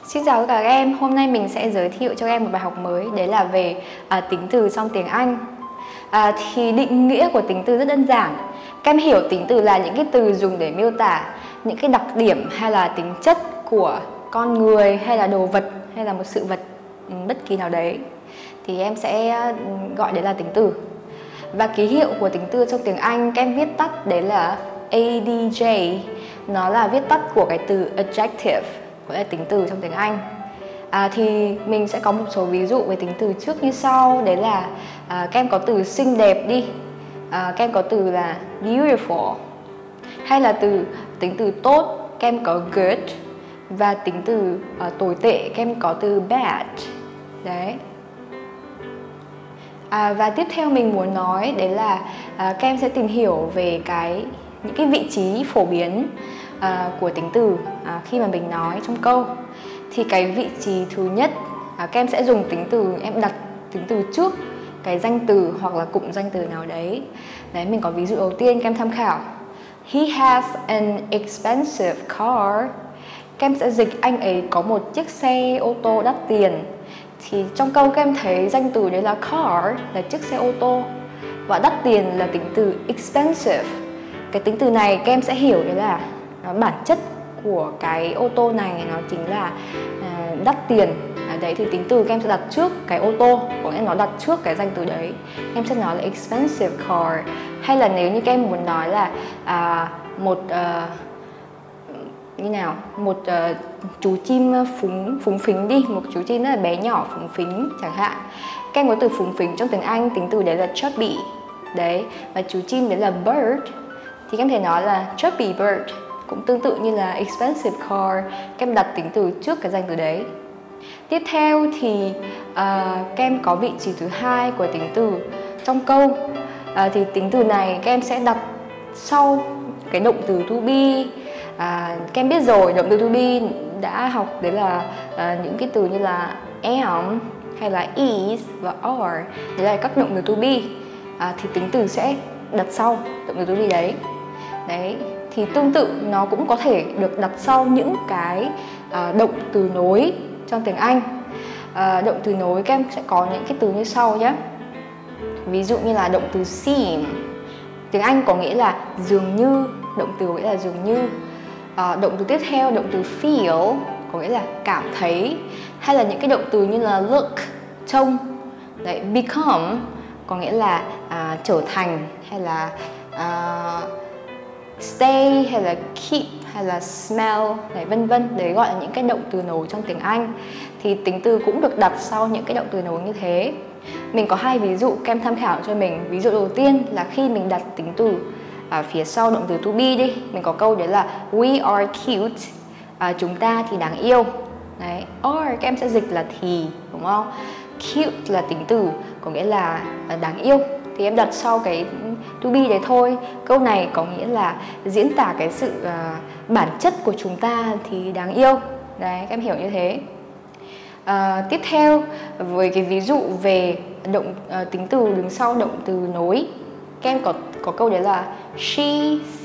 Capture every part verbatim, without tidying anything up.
Xin chào tất cả các em, hôm nay mình sẽ giới thiệu cho các em một bài học mới, đấy là về à, tính từ trong tiếng Anh. À, thì định nghĩa của tính từ rất đơn giản. Các em hiểu tính từ là những cái từ dùng để miêu tả những cái đặc điểm hay là tính chất của con người hay là đồ vật hay là một sự vật bất kỳ nào đấy. Thì em sẽ gọi đấy là tính từ. Và ký hiệu của tính từ trong tiếng Anh các em viết tắt đấy là A D J. Nó là viết tắt của cái từ adjective, gọi là tính từ trong tiếng Anh. À, thì mình sẽ có một số ví dụ về tính từ trước như sau. Đấy là à, các em có từ xinh đẹp đi, à, các em có từ là beautiful. Hay là từ tính từ tốt, các em có good. Và tính từ à, tồi tệ, các em có từ bad. Đấy. À, và tiếp theo mình muốn nói đấy là à, các em sẽ tìm hiểu về cái những cái vị trí phổ biến à, của tính từ à, khi mà mình nói trong câu. Thì cái vị trí thứ nhất, à, các em sẽ dùng tính từ, em đặt tính từ trước cái danh từ hoặc là cụm danh từ nào đấy. Đấy, mình có ví dụ đầu tiên các em tham khảo. He has an expensive car. Các em sẽ dịch anh ấy có một chiếc xe ô tô đắt tiền. Thì trong câu các em thấy danh từ đấy là car, là chiếc xe ô tô, và đắt tiền là tính từ expensive. Cái tính từ này các em sẽ hiểu đấy là nó bản chất của cái ô tô này nó chính là à, đắt tiền. À, đấy thì tính từ các em sẽ đặt trước cái ô tô, có nghĩa nó đặt trước cái danh từ đấy. Em sẽ nói là expensive car. Hay là nếu như các em muốn nói là à, một uh, như nào một uh, chú chim phúng phúng phính đi, một chú chim rất là bé nhỏ phúng phính chẳng hạn. Các em có từ phúng phính trong tiếng Anh, tính từ đấy là chubby. Đấy, và chú chim đấy là bird, thì các em thể nói là chubby bird. Cũng tương tự như là expensive car, các em đặt tính từ trước cái danh từ đấy. Tiếp theo thì uh, các em có vị trí thứ hai của tính từ trong câu. uh, Thì tính từ này các em sẽ đặt sau cái động từ to be. À, các em biết rồi, động từ to be đã học đấy là uh, những cái từ như là am hay là is và are. Đấy là các động từ to be. À, thì tính từ sẽ đặt sau động từ to be đấy. Đấy, thì tương tự nó cũng có thể được đặt sau những cái uh, động từ nối trong tiếng Anh. Uh, động từ nối các em sẽ có những cái từ như sau nhé. Ví dụ như là động từ seem, tiếng Anh có nghĩa là dường như, động từ có nghĩa là dường như. Uh, động từ tiếp theo, động từ feel, có nghĩa là cảm thấy. Hay là những cái động từ như là look, trông. Đấy, become có nghĩa là uh, trở thành, hay là uh, stay, hay là keep, hay là smell, đấy, vân vân. Đấy gọi là những cái động từ nối trong tiếng Anh. Thì tính từ cũng được đặt sau những cái động từ nối như thế. Mình có hai ví dụ các em tham khảo cho mình. Ví dụ đầu tiên là khi mình đặt tính từ ở phía sau động từ to be đi, mình có câu đấy là we are cute, à, chúng ta thì đáng yêu. Đấy, are các em sẽ dịch là thì, đúng không? Cute là tính từ có nghĩa là đáng yêu, thì em đặt sau cái to be đấy thôi. Câu này có nghĩa là diễn tả cái sự uh, bản chất của chúng ta thì đáng yêu. Đấy, các em hiểu như thế. Uh, tiếp theo với cái ví dụ về động uh, tính từ đứng sau động từ nối, các em có có câu đấy là she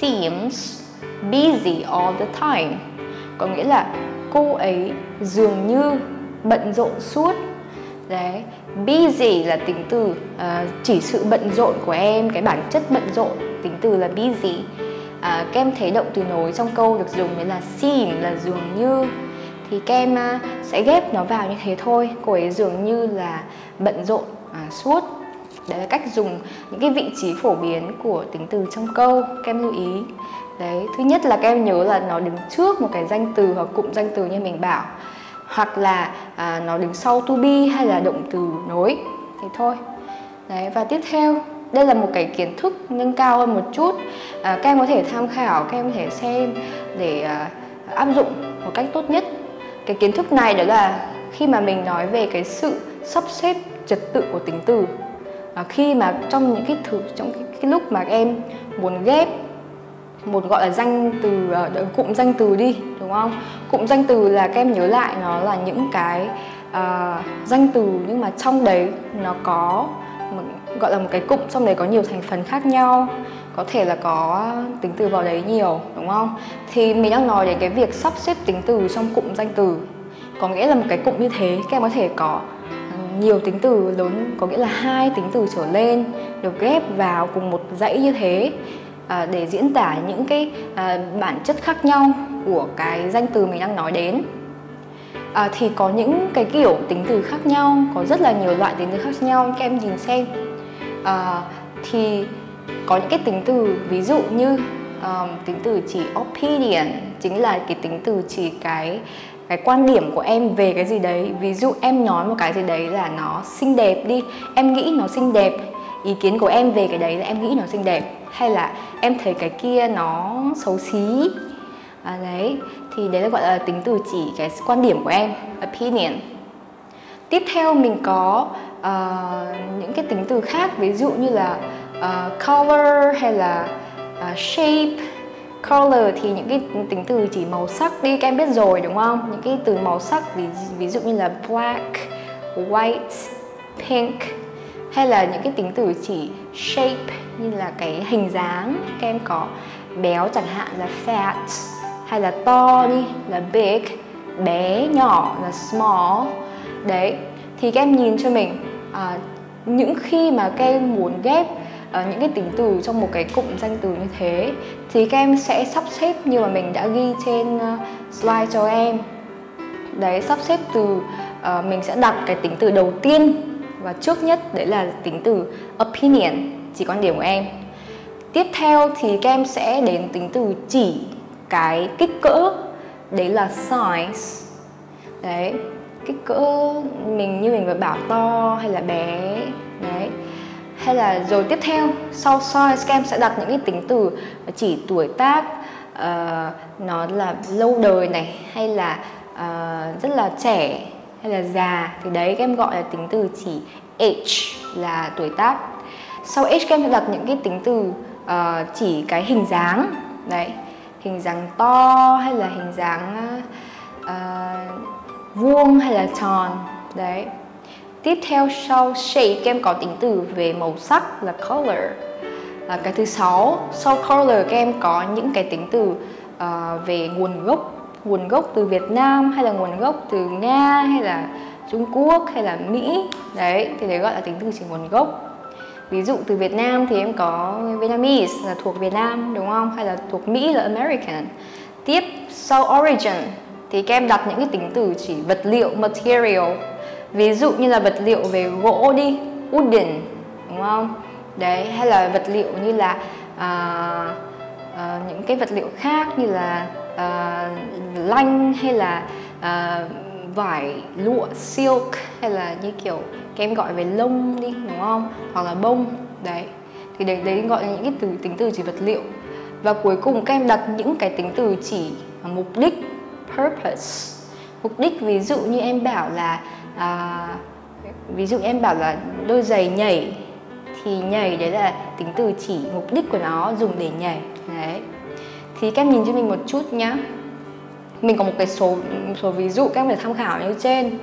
seems busy all the time, có nghĩa là cô ấy dường như bận rộn suốt. Đấy, busy là tính từ uh, chỉ sự bận rộn của em, cái bản chất bận rộn, tính từ là busy. Uh, các em thấy động từ nối trong câu được dùng đấy là seem là dường như, thì các em uh, sẽ ghép nó vào như thế thôi. Cô ấy dường như là bận rộn uh, suốt. Đấy là cách dùng những cái vị trí phổ biến của tính từ trong câu, các em lưu ý. Đấy, thứ nhất là các em nhớ là nó đứng trước một cái danh từ hoặc cụm danh từ như mình bảo, hoặc là à, nó đứng sau to be hay là động từ nối, thế thôi. Đấy, và tiếp theo đây là một cái kiến thức nâng cao hơn một chút, à, các em có thể tham khảo, các em có thể xem để à, áp dụng một cách tốt nhất. Cái kiến thức này đó là khi mà mình nói về cái sự sắp xếp trật tự của tính từ. À, khi mà trong những cái thứ trong cái, cái lúc mà em muốn ghép một gọi là danh từ, uh, cụm danh từ đi, đúng không? Cụm danh từ là các em nhớ lại nó là những cái uh, danh từ nhưng mà trong đấy nó có một, gọi là một cái cụm, trong đấy có nhiều thành phần khác nhau, có thể là có tính từ vào đấy nhiều, đúng không? Thì mình đang nói đến cái việc sắp xếp tính từ trong cụm danh từ, có nghĩa là một cái cụm như thế các em có thể có nhiều tính từ lớn, có nghĩa là hai tính từ trở lên được ghép vào cùng một dãy như thế à, để diễn tả những cái à, bản chất khác nhau của cái danh từ mình đang nói đến. À, thì có những cái kiểu tính từ khác nhau, có rất là nhiều loại tính từ khác nhau, các em nhìn xem. À, thì có những cái tính từ ví dụ như um, tính từ chỉ opinion, chính là cái tính từ chỉ cái cái quan điểm của em về cái gì đấy. Ví dụ em nói một cái gì đấy là nó xinh đẹp đi, em nghĩ nó xinh đẹp, ý kiến của em về cái đấy là em nghĩ nó xinh đẹp, hay là em thấy cái kia nó xấu xí. À, đấy thì đấy là gọi là tính từ chỉ cái quan điểm của em, opinion. Tiếp theo mình có uh, những cái tính từ khác, ví dụ như là uh, color hay là uh, shape. Color thì những cái tính từ chỉ màu sắc đi, các em biết rồi đúng không? Những cái từ màu sắc ví, ví dụ như là black, white, pink, hay là những cái tính từ chỉ shape như là cái hình dáng, các em có béo chẳng hạn là fat, hay là to đi là big, bé nhỏ là small. Đấy thì các em nhìn cho mình à, những khi mà các em muốn ghép à, những cái tính từ trong một cái cụm danh từ như thế thì các em sẽ sắp xếp như mà mình đã ghi trên uh, slide cho em. Đấy, sắp xếp từ uh, mình sẽ đặt cái tính từ đầu tiên và trước nhất, đấy là tính từ opinion, chỉ quan điểm của em. Tiếp theo thì các em sẽ đến tính từ chỉ cái kích cỡ, đấy là size. Đấy, kích cỡ mình như mình vừa bảo to hay là bé. Đấy, hay là rồi tiếp theo sau size các em sẽ đặt những cái tính từ chỉ tuổi tác, uh, nó là lâu đời này, hay là uh, rất là trẻ hay là già, thì đấy các em gọi là tính từ chỉ age là tuổi tác. Sau age các em sẽ đặt những cái tính từ uh, chỉ cái hình dáng. Đấy, hình dáng to hay là hình dáng uh, vuông hay là tròn. Đấy. Tiếp theo sau shape các em có tính từ về màu sắc là color. À, cái thứ sáu, sau color các em có những cái tính từ uh, về nguồn gốc, nguồn gốc từ Việt Nam hay là nguồn gốc từ Nga hay là Trung Quốc hay là Mỹ. Đấy, thì đấy gọi là tính từ chỉ nguồn gốc. Ví dụ từ Việt Nam thì em có Vietnamese là thuộc Việt Nam đúng không? Hay là thuộc Mỹ là American. Tiếp sau origin thì các em đặt những cái tính từ chỉ vật liệu, material. Ví dụ như là vật liệu về gỗ đi, wooden đúng không? Đấy, hay là vật liệu như là à, à, những cái vật liệu khác như là à, lanh hay là à, vải lụa, silk, hay là như kiểu các em gọi về lông đi đúng không? Hoặc là bông. Đấy, thì đấy, đấy gọi là những cái từ tính từ chỉ vật liệu. Và cuối cùng các em đặt những cái tính từ chỉ mục đích, purpose. Mục đích ví dụ như em bảo là à, ví dụ em bảo là đôi giày nhảy, thì nhảy đấy là tính từ chỉ mục đích của nó dùng để nhảy. Đấy, thì các em nhìn cho mình một chút nhá. Mình có một cái số, một số ví dụ các em phải tham khảo như trên.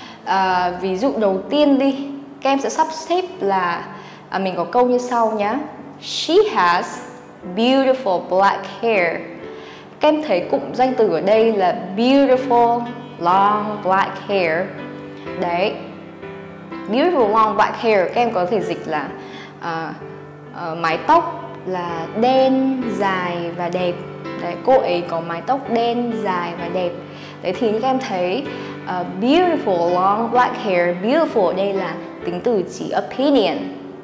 À, ví dụ đầu tiên đi, các em sẽ sắp xếp là à, mình có câu như sau nhá. She has beautiful black hair. Các em thấy cụm danh từ ở đây là beautiful long black hair. Đấy, beautiful long black hair các em có thể dịch là uh, uh, mái tóc là đen, dài và đẹp. Đấy, cô ấy có mái tóc đen, dài và đẹp. Đấy thì các em thấy uh, beautiful long black hair, beautiful ở đây là tính từ chỉ opinion,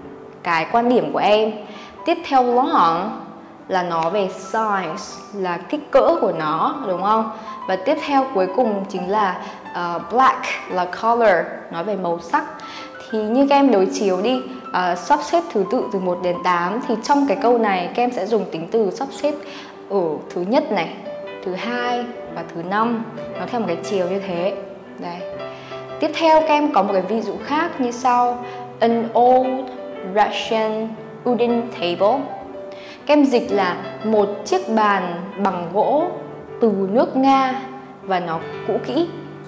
cái quan điểm của em. Tiếp theo long là nó về size, là kích cỡ của nó đúng không? Và tiếp theo cuối cùng chính là uh, black là color, nói về màu sắc. Thì như các em đối chiếu đi, uh, sắp xếp thứ tự từ một đến tám, thì trong cái câu này các em sẽ dùng tính từ sắp xếp ở thứ nhất này, thứ hai và thứ năm, nó theo một cái chiều như thế. Đây. Tiếp theo các em có một cái ví dụ khác như sau. An old Russian wooden table. Các em dịch là một chiếc bàn bằng gỗ từ nước Nga và nó cũ kỹ.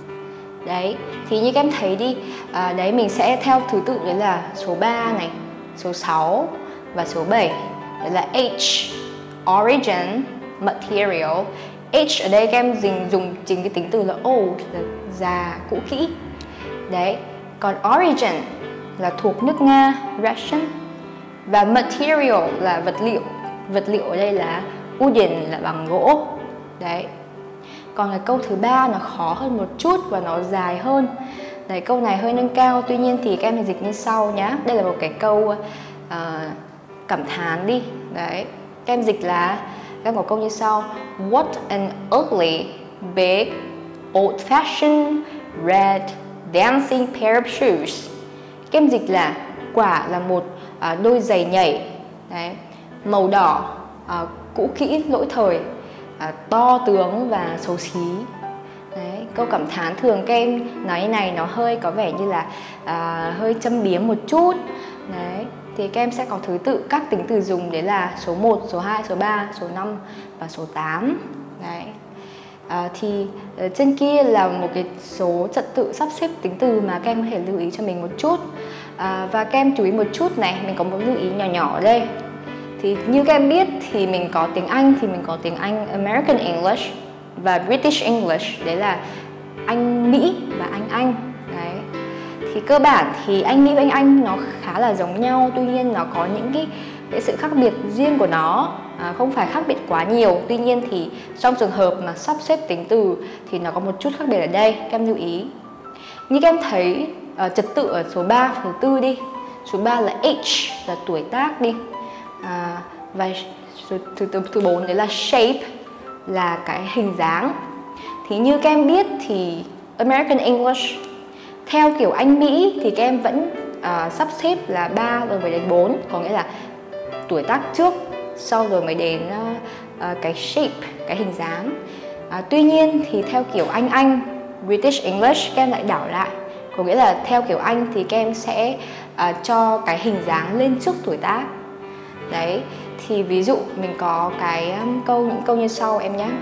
Đấy, thì như các em thấy đi, à, đấy mình sẽ theo thứ tự đấy là số ba này, số sáu và số bảy. Đấy là H, origin, material. H ở đây các em dùng, dùng chính cái tính từ là old, là già, cũ kỹ. Đấy, còn origin là thuộc nước Nga, Russian. Và material là vật liệu. Vật liệu ở đây là wooden, là bằng gỗ. Đấy. Còn cái câu thứ ba nó khó hơn một chút và nó dài hơn. Đấy, câu này hơi nâng cao, tuy nhiên thì các em hãy dịch như sau nhá. Đây là một cái câu uh, cảm thán đi. Đấy, các em dịch là, các em có câu như sau: What an ugly, big, old-fashioned, red, dancing pair of shoes. Các em dịch là quả là một uh, đôi giày nhảy. Đấy, màu đỏ, uh, cũ kỹ, lỗi thời, uh, to tướng và xấu xí. Đấy, câu cảm thán thường các em nói như này nó hơi có vẻ như là uh, hơi châm biếm một chút. Đấy, thì các em sẽ có thứ tự các tính từ dùng, đấy là số một, số hai, số ba, số năm và số tám. Đấy. À, thì uh, trên kia là một cái số trật tự sắp xếp tính từ mà các em có thể lưu ý cho mình một chút. À, và các em chú ý một chút này, mình có một lưu ý nhỏ nhỏ ở đây. Thì như các em biết thì mình có tiếng Anh, thì mình có tiếng Anh American English và British English, đấy là Anh Mỹ và Anh Anh. Đấy. Thì cơ bản thì Anh Mỹ và Anh Anh nó khá là giống nhau, tuy nhiên nó có những cái, cái sự khác biệt riêng của nó, à, không phải khác biệt quá nhiều. Tuy nhiên thì trong trường hợp mà sắp xếp tính từ thì nó có một chút khác biệt ở đây, các em lưu ý. Như các em thấy uh, trật tự ở số ba, số tư đi. Số ba là age, là tuổi tác đi. À, và số thứ, thứ, thứ bốn đấy là shape, là cái hình dáng. Thì như các em biết thì American English theo kiểu Anh Mỹ thì các em vẫn uh, sắp xếp là ba rồi mới đến bốn, có nghĩa là tuổi tác trước, sau rồi mới đến uh, uh, cái shape, cái hình dáng. Uh, tuy nhiên thì theo kiểu Anh Anh, British English, các em lại đảo lại, có nghĩa là theo kiểu Anh thì các em sẽ uh, cho cái hình dáng lên trước tuổi tác. Đấy, thì ví dụ mình có cái um, câu những câu như sau em nhé.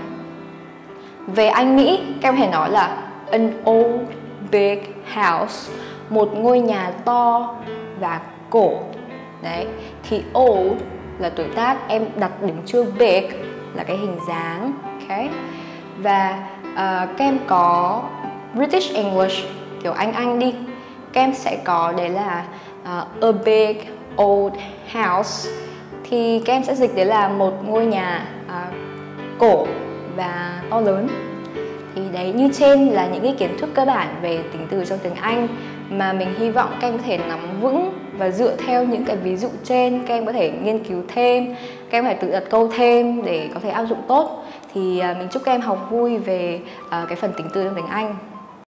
Về Anh Mỹ, các em có thể nói là an old big house, một ngôi nhà to và cổ. Đấy, thì old là tuổi tác, em đặt đứng trước big là cái hình dáng. Okay. Và uh, các em có British English kiểu Anh Anh đi, các em sẽ có đấy là uh, a big old house, thì các em sẽ dịch đấy là một ngôi nhà uh, cổ và to lớn. Thì đấy, như trên là những cái kiến thức cơ bản về tính từ trong tiếng Anh mà mình hy vọng các em có thể nắm vững, và dựa theo những cái ví dụ trên các em có thể nghiên cứu thêm, các em phải tự đặt câu thêm để có thể áp dụng tốt. Thì uh, mình chúc các em học vui về uh, cái phần tính từ trong tiếng Anh.